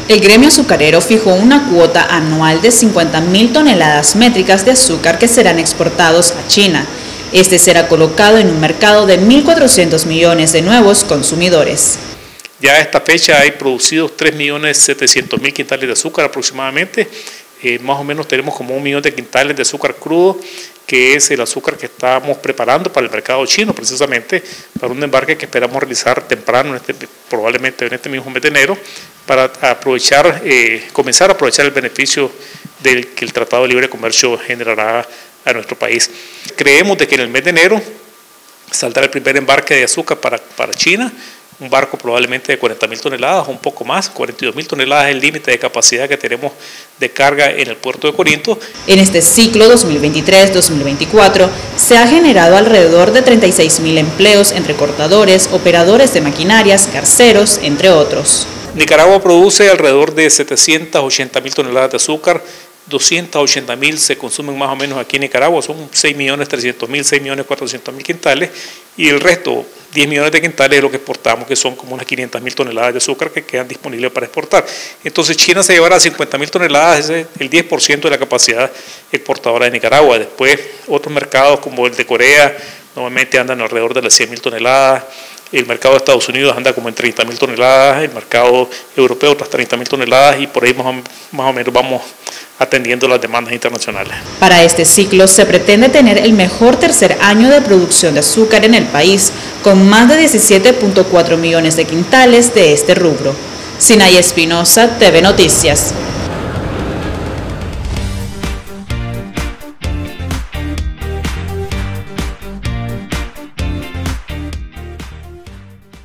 El gremio azucarero fijó una cuota anual de 50.000 toneladas métricas de azúcar que serán exportados a China. Este será colocado en un mercado de 1.400 millones de nuevos consumidores. Ya a esta fecha hay producidos 3.700.000 quintales de azúcar aproximadamente. Más o menos tenemos como 1 millón de quintales de azúcar crudo, que es el azúcar que estamos preparando para el mercado chino, precisamente para un embarque que esperamos realizar temprano, probablemente en este mismo mes de enero, para aprovechar, comenzar a aprovechar el beneficio que el Tratado de Libre Comercio generará a nuestro país. Creemos de que en el mes de enero saldrá el primer embarque de azúcar para China, un barco probablemente de 40.000 toneladas o un poco más, 42.000 toneladas es el límite de capacidad que tenemos de carga en el puerto de Corinto. En este ciclo 2023-2024 se ha generado alrededor de 36.000 empleos entre cortadores, operadores de maquinarias, garceros, entre otros. Nicaragua produce alrededor de 780.000 toneladas de azúcar, 280.000 se consumen más o menos aquí en Nicaragua, son 6.300.000, 6.400.000 quintales, y el resto, 10 millones de quintales, es lo que exportamos, que son como unas 500.000 toneladas de azúcar que quedan disponibles para exportar. Entonces China se llevará 50.000 toneladas, ese es el 10% de la capacidad exportadora de Nicaragua. Después otros mercados como el de Corea normalmente andan alrededor de las 100.000 toneladas, el mercado de Estados Unidos anda como en 30.000 toneladas, el mercado europeo otras 30.000 toneladas, y por ahí más o menos vamos atendiendo las demandas internacionales. Para este ciclo se pretende tener el mejor tercer año de producción de azúcar en el país, con más de 17.4 millones de quintales de este rubro. Sinay Espinosa, TV Noticias.